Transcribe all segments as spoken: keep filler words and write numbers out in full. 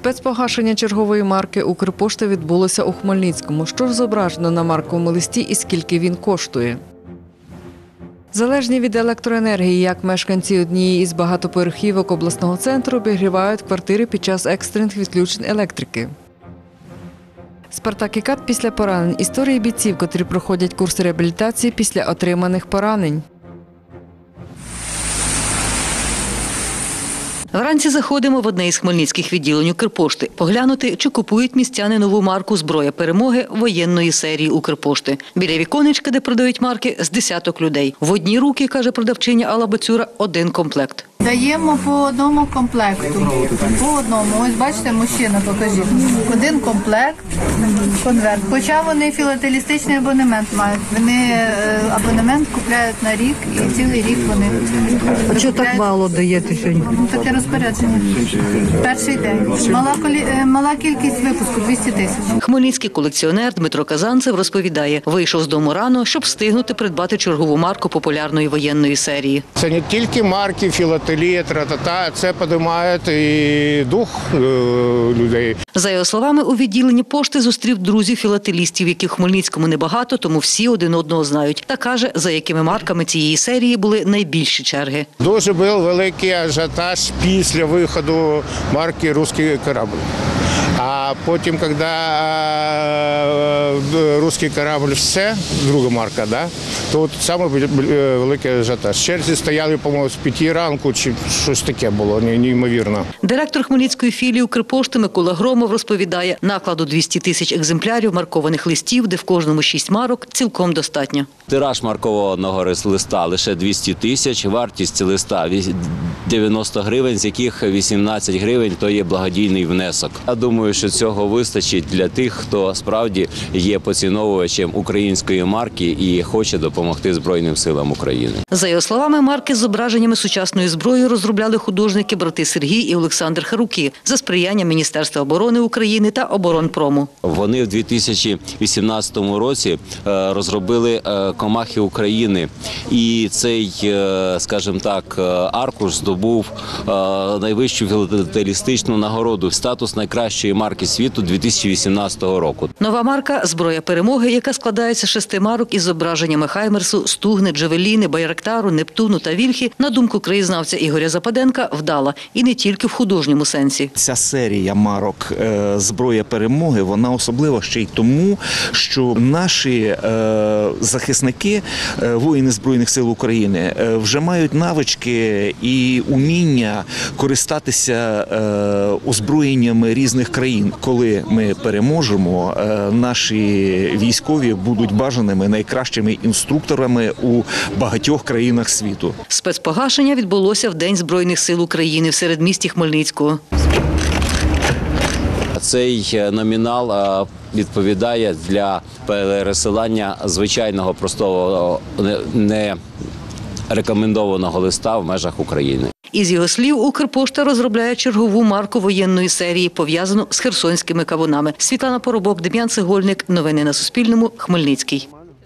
Спецпогашення чергової марки «Укрпошти» відбулося у Хмельницькому. Що ж зображено на марковому листі і скільки він коштує? Залежні від електроенергії, як мешканці однієї із багатоповерхівок обласного центру обігрівають квартири під час екстрених відключень електрики. «Спартак» і «КАТ» після поранень. Історії бійців, котрі проходять курс реабілітації після отриманих поранень. Вранці заходимо в одне із хмельницьких відділень «Укрпошти» поглянути, чи купують містяни нову марку «Зброя перемоги» воєнної серії «Укрпошти». Біля віконечка, де продають марки, з десяток людей. В одні руки, каже продавчиня Алла Бацюра, один комплект. Даємо по одному комплекту. По одному. Ось бачите, мужчина, покажіть. Один комплект, конверт. Хоча вони філателістичний абонемент мають. Вони абонемент купляють на рік і цілий рік вони. А чого так мало даєте сьогодні? Таке розпорядження. Перший день. Мала, мала кількість випуску – двісті тисяч. Хмельницький колекціонер Дмитро Казанцев розповідає, вийшов з дому рано, щоб встигнути придбати чергову марку популярної воєнної серії. Це не тільки марки, філателія, тра-та-та, це підіймає і дух людей. За його словами, у відділенні пошти зустрів друзів філателістів, яких в Хмельницькому небагато, тому всі один одного знають. Та каже, за якими марками цієї серії були найбільші черги. Дуже був великий ажіотаж після виходу марки «Русський корабль». А потім, коли «Русський корабль» все, друга марка, да, то от саме великий ажіотаж. Черзі стояли, по-моєму, з п'яти ранку, чи щось таке було, неймовірно. Директор Хмельницької філії «Укрпошти» Микола Громов розповідає, накладу двісті тисяч екземплярів маркованих листів, де в кожному шість марок, цілком достатньо. Тираж маркованого листа лише двісті тисяч, вартість листа дев'яносто гривень, з яких вісімнадцять гривень – то є благодійний внесок. Я думаю, що цього вистачить для тих, хто справді є поціновувачем української марки і хоче допомогти Збройним силам України. За його словами, марки з зображеннями сучасної зброї розробляли художники брати Сергій і Олександр Харуки за сприяння Міністерства оборони України та Оборонпрому. Вони в дві тисячі вісімнадцятому році розробили комахи України. І цей, скажімо так, аркуш здобув найвищу філателістичну нагороду – статус найкращої марки світу дві тисячі вісімнадцятого року. Нова марка «Зброя перемоги», яка складається з шести марок із зображеннями Хаймерсу, Стугни, Джавеліни, Байрактару, Нептуну та Вільхи, на думку краєзнавця Ігоря Западенка, вдала. І не тільки в художньому сенсі. Ця серія марок «Зброя перемоги», вона особлива ще й тому, що наші захисники, воїни Збройних сил України, вже мають навички і уміння користатися озброєннями різних країн. Коли ми переможемо, наші військові будуть бажаними найкращими інструкторами у багатьох країнах світу. Спецпогашення відбулося в День Збройних сил України в середмісті Хмельницького. Цей номінал відповідає для пересилання звичайного, простого, не рекомендованого листа в межах України. Із його слів, «Укрпошта» розробляє чергову марку воєнної серії, пов'язану з херсонськими кавунами. Світлана Поробок, Дем'ян Цегольник. Новини на Суспільному. Хмельницький.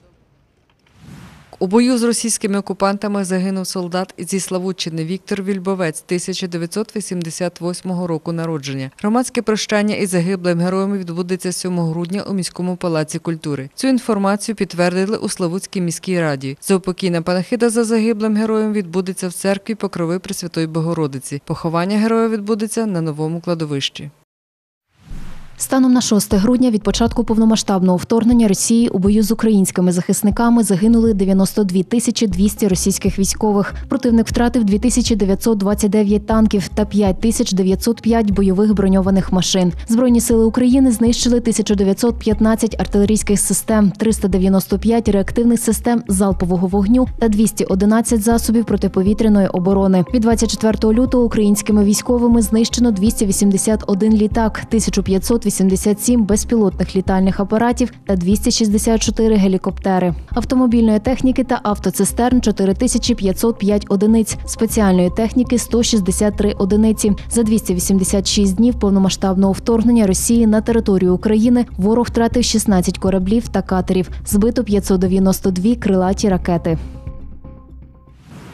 У бою з російськими окупантами загинув солдат зі Славутчини Віктор Вільбовець, тисяча дев'ятсот вісімдесят восьмого року народження. Громадське прощання із загиблим героєм відбудеться сьомого грудня у міському палаці культури. Цю інформацію підтвердили у Славутській міській раді. Заупокійна панахида за загиблим героєм відбудеться в церкві Покрови Пресвятої Богородиці. Поховання героя відбудеться на новому кладовищі. Станом на шосте грудня від початку повномасштабного вторгнення Росії у бою з українськими захисниками загинули дев'яносто дві тисячі двісті російських військових. Противник втратив дві тисячі дев'ятсот двадцять дев'ять танків та п'ять тисяч дев'ятсот п'ять бойових броньованих машин. Збройні сили України знищили тисяча дев'ятсот п'ятнадцять артилерійських систем, триста дев'яносто п'ять реактивних систем залпового вогню та двісті одинадцять засобів протиповітряної оборони. Від двадцять четвертого лютого українськими військовими знищено двісті вісімдесят один літак, тисяча п'ятсот вісімдесят сім безпілотних літальних апаратів та двісті шістдесят чотири гелікоптери. Автомобільної техніки та автоцистерн – чотири тисячі п'ятсот п'ять одиниць, спеціальної техніки – сто шістдесят три одиниці. За двісті вісімдесят шість днів повномасштабного вторгнення Росії на територію України ворог втратив шістнадцять кораблів та катерів, збито п'ятсот дев'яносто дві крилаті ракети.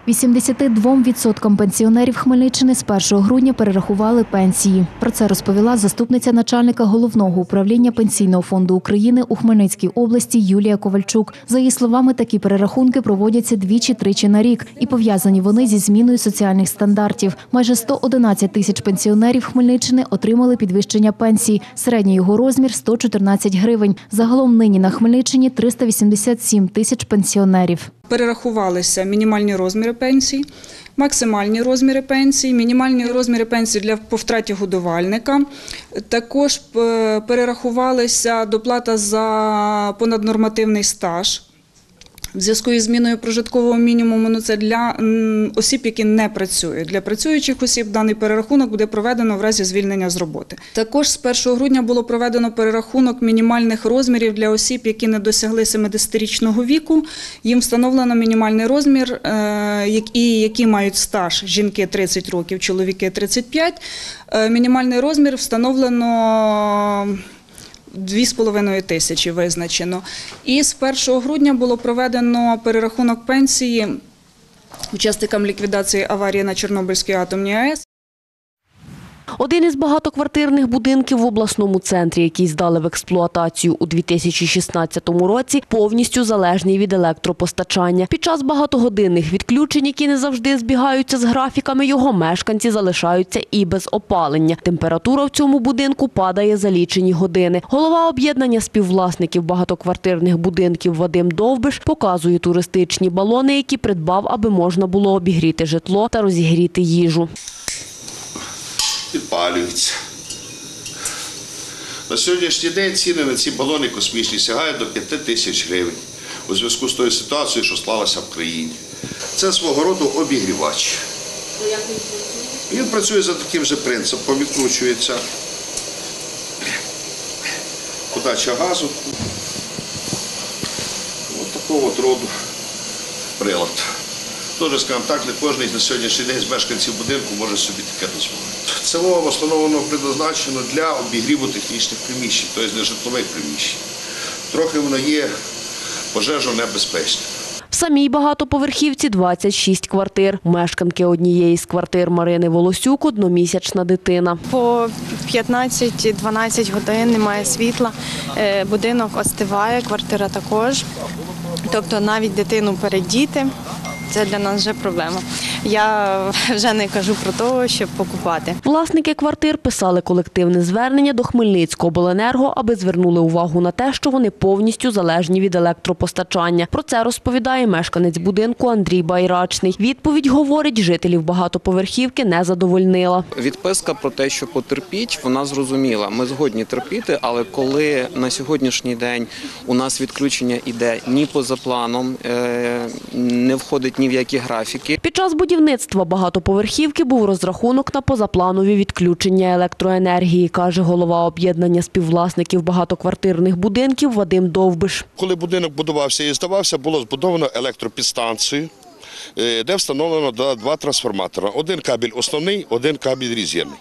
вісімдесят два відсотки пенсіонерів Хмельниччини з першого грудня перерахували пенсії. Про це розповіла заступниця начальника Головного управління Пенсійного фонду України у Хмельницькій області Юлія Ковальчук. За її словами, такі перерахунки проводяться двічі-тричі на рік і пов'язані вони зі зміною соціальних стандартів. Майже сто одинадцять тисяч пенсіонерів Хмельниччини отримали підвищення пенсії. Середній його розмір – сто чотирнадцять гривень. Загалом нині на Хмельниччині триста вісімдесят сім тисяч пенсіонерів. Перерахувалися мінімальні розміри пенсій, максимальні розміри пенсій, мінімальні розміри пенсій для по втраті годувальника. Також перерахувалися доплата за понаднормативний стаж. В зв'язку із зміною прожиткового мінімуму, ну це для осіб, які не працюють. Для працюючих осіб даний перерахунок буде проведено в разі звільнення з роботи. Також з першого грудня було проведено перерахунок мінімальних розмірів для осіб, які не досягли сімдесятирічного віку. Їм встановлено мінімальний розмір, і які мають стаж. Жінки – тридцять років, чоловіки – тридцять п'ять. Мінімальний розмір встановлено дві з половиною тисячі визначено. І з першого грудня було проведено перерахунок пенсії учасникам ліквідації аварії на Чорнобильській атомній АЕС. Один із багатоквартирних будинків в обласному центрі, який здали в експлуатацію у дві тисячі шістнадцятому році, повністю залежний від електропостачання. Під час багатогодинних відключень, які не завжди збігаються з графіками, його мешканці залишаються і без опалення. Температура в цьому будинку падає за лічені години. Голова об'єднання співвласників багатоквартирних будинків Вадим Довбиш показує туристичні балони, які придбав, аби можна було обігріти житло та розігріти їжу. Підпалюються. На сьогоднішній день ціни на ці балони космічні сягають до п'яти тисяч гривень у зв'язку з тою ситуацією, що склалася в країні. Це свого роду обігрівач. Він працює за таким же принципом, відкручується подача газу. Ось такого от роду прилад. Теж, скажімо так, не кожен на сьогоднішній день з мешканців будинку може собі таке дозволити. Це в основному воно предназначено для обігріву технічних приміщень, тобто не житлових приміщень. Трохи воно є пожежонебезпечним. В самій багатоповерхівці двадцять шість квартир. Мешканки однієї з квартир Марини Волосюк – одномісячна дитина. По п'ятнадцять-дванадцять годин немає світла, будинок остиває, квартира також. Тобто навіть дитину передіти – це для нас вже проблема. Я вже не кажу про те, щоб покупати. Власники квартир писали колективне звернення до Хмельницькобленерго, аби звернули увагу на те, що вони повністю залежні від електропостачання. Про це розповідає мешканець будинку Андрій Байрачний. Відповідь, говорить, жителів багатоповерхівки не задовольнила. Відписка про те, що потерпіть, вона зрозуміла. Ми згодні терпіти, але коли на сьогоднішній день у нас відключення йде ні поза планом, не входить ні в які графіки. Під час будівництва багатоповерхівки був розрахунок на позапланові відключення електроенергії, каже голова об'єднання співвласників багатоквартирних будинків Вадим Довбиш. Коли будинок будувався і здавався, було збудовано електропідстанцію, де встановлено два трансформатори. Один кабель основний, один кабель резервний.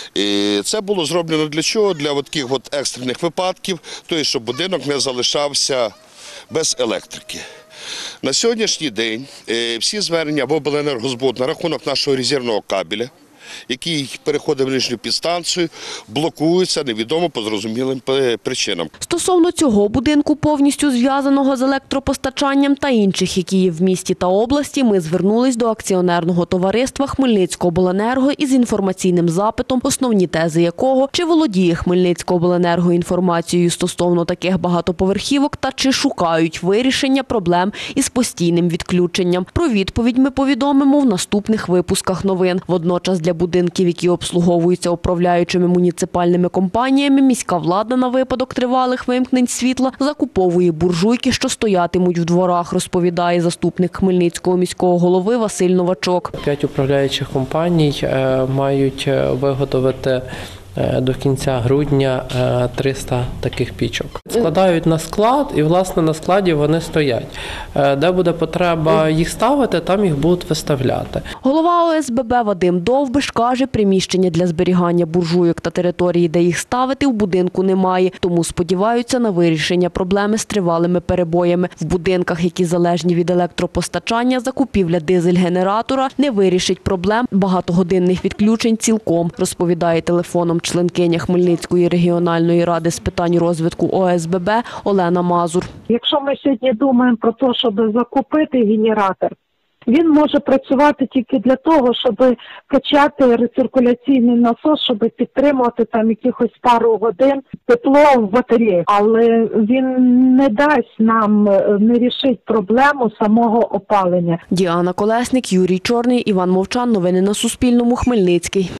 Це було зроблено для чого? Для таких от екстрених випадків, тобто, щоб будинок не залишався без електрики. На сьогоднішній день всі звернення в обленергозбуд на рахунок нашого резервного кабеля, який переходить в нижню підстанцію, блокуються невідомо по зрозумілим причинам. Стосовно цього будинку, повністю зв'язаного з електропостачанням, та інших, які є в місті та області, ми звернулись до акціонерного товариства Хмельницькобленерго із інформаційним запитом, основні тези якого – чи володіє Хмельницькобленерго інформацією стосовно таких багатоповерхівок та чи шукають вирішення проблем із постійним відключенням. Про відповідь ми повідомимо в наступних випусках новин. Водночас для будинків, які обслуговуються управляючими муніципальними компаніями, міська влада на випадок тривалих вимкнень світла закуповує буржуйки, що стоятимуть в дворах, розповідає заступник Хмельницького міського голови Василь Новачок. П'ять управляючих компаній мають виготовити до кінця грудня триста таких пічок. Складають на склад і, власне, на складі вони стоять. Е, Де буде потреба їх ставити, там їх будуть виставляти. Голова О С Б Б Вадим Довбиш каже, приміщення для зберігання буржуйок та території, де їх ставити, в будинку немає. Тому сподіваються на вирішення проблеми з тривалими перебоями. В будинках, які залежні від електропостачання, закупівля дизель-генератора не вирішить проблем багатогодинних відключень цілком, розповідає телефоном членкиня Хмельницької регіональної ради з питань розвитку О С Б Б Олена Мазур. Якщо ми сьогодні думаємо про те, щоб закупити генератор, він може працювати тільки для того, щоб качати рециркуляційний насос, щоб підтримувати там якихось пару годин тепло в батареї. Але він не дасть нам, не рішить проблему самого опалення. Діана Колесник, Юрій Чорний, Іван Мовчан. Новини на Суспільному. Хмельницький.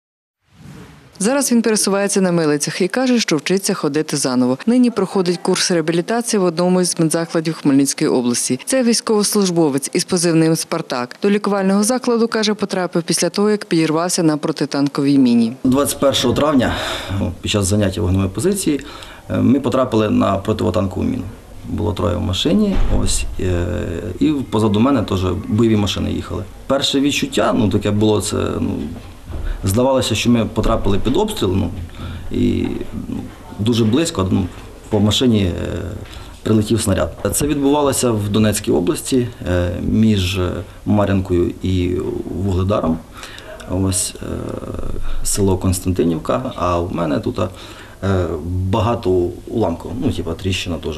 Зараз він пересувається на милицях і каже, що вчиться ходити заново. Нині проходить курс реабілітації в одному із медзакладів Хмельницької області. Це військовослужбовець із позивним «Спартак». До лікувального закладу, каже, потрапив після того, як підірвався на протитанковій міні. двадцять першого травня, під час заняття вогневої позиції, ми потрапили на протитанкову міну. Було троє в машині, ось, і позаду мене теж бойові машини їхали. Перше відчуття, ну, таке було, це, ну, здавалося, що ми потрапили під обстріл, ну, і ну, дуже близько, ну, по машині е, прилетів снаряд. Це відбувалося в Донецькій області е, між Мар'їнкою і Вугледаром, ось е, село Константинівка, а в мене тут е, багато уламків, ну, типа тріщина теж.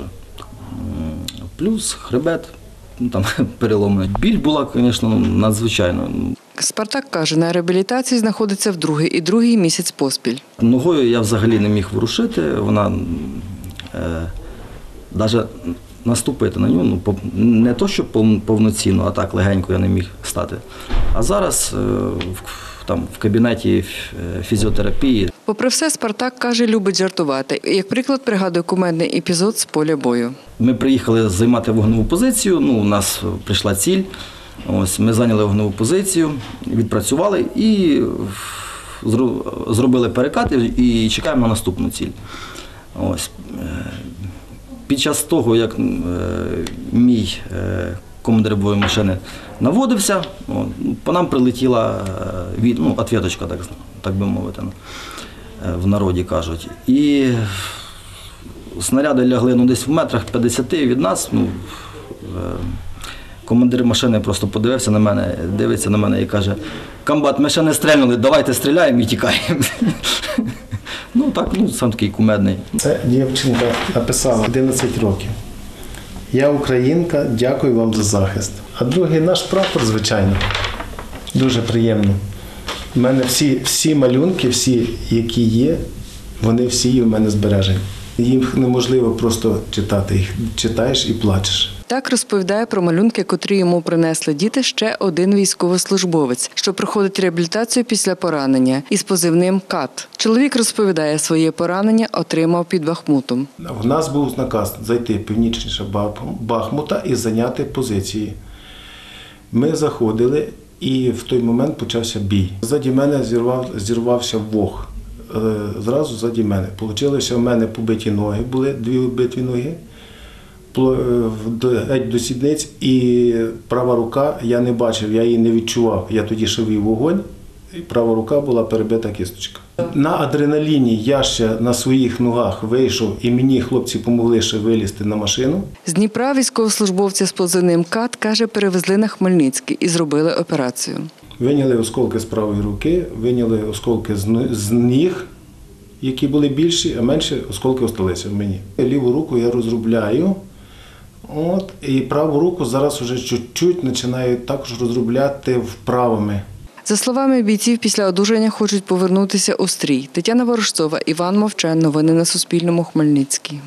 Плюс хребет, ну, там переломаний. Біль була, звісно, надзвичайно. Спартак каже, на реабілітації знаходиться в другий і другий місяць поспіль. Ногою я взагалі не міг ворушити, вона е, навіть наступити на нього, ну, по, не то, що повноцінно, а так легенько я не міг стати. А зараз е, в, там, в кабінеті фізіотерапії. Попри все, Спартак каже, любить жартувати. Як приклад, пригадує кумедний епізод з поля бою. Ми приїхали займати вогневу позицію, ну, у нас прийшла ціль. Ось, ми зайняли вогневу позицію, відпрацювали і зробили перекати і чекаємо на наступну ціль. Ось. Під час того, як мій командир бойової машини наводився, по нам прилетіла ну, ответочка, так, так би мовити, в народі кажуть. І снаряди лягли ну, десь в метрах п'ятдесяти від нас. Ну, командир машини просто подивився на мене, дивиться на мене і каже: «Комбат, ми ще не стрельнули, давайте стріляємо і тікаємо». Ну так, ну сам такий кумедний. Це дівчинка написала одинадцять років. «Я українка, дякую вам за захист». А другий наш прапор, звичайно, дуже приємно. У мене всі, всі малюнки, всі, які є, вони всі в мене збережені. Їх неможливо просто читати, їх читаєш і плачеш. Так розповідає про малюнки, котрі йому принесли діти, ще один військовослужбовець, що проходить реабілітацію після поранення із позивним «Кат». Чоловік розповідає, своє поранення отримав під Бахмутом. У нас був наказ зайти північніше Бахмута і зайняти позиції. Ми заходили, і в той момент почався бій. Ззаді мене зірвав, зірвався вог. Зразу ззаді мене. Получилося, в мене побиті ноги, були дві вбиті ноги. Геть до сідниць, і права рука я не бачив, я її не відчував. Я тоді ще вів вогонь, і права рука була перебита кісточка. На адреналіні я ще на своїх ногах вийшов, і мені хлопці допомогли ще вилізти на машину. З Дніпра військовослужбовця з позивним «Кат», каже, перевезли на Хмельницький і зробили операцію. Виняли осколки з правої руки, виняли осколки з ніг, які були більші, а менші осколки залишилися в мені. Ліву руку я розробляю. От, і праву руку зараз вже чуть-чуть починаю також розробляти вправами. За словами бійців, після одужання хочуть повернутися у стрій. Тетяна Ворожцова, Іван Мовчан. Новини на Суспільному. Хмельницький.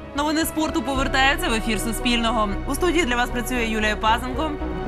Новини спорту повертаються в ефір Суспільного. У студії для вас працює Юлія Пазенко.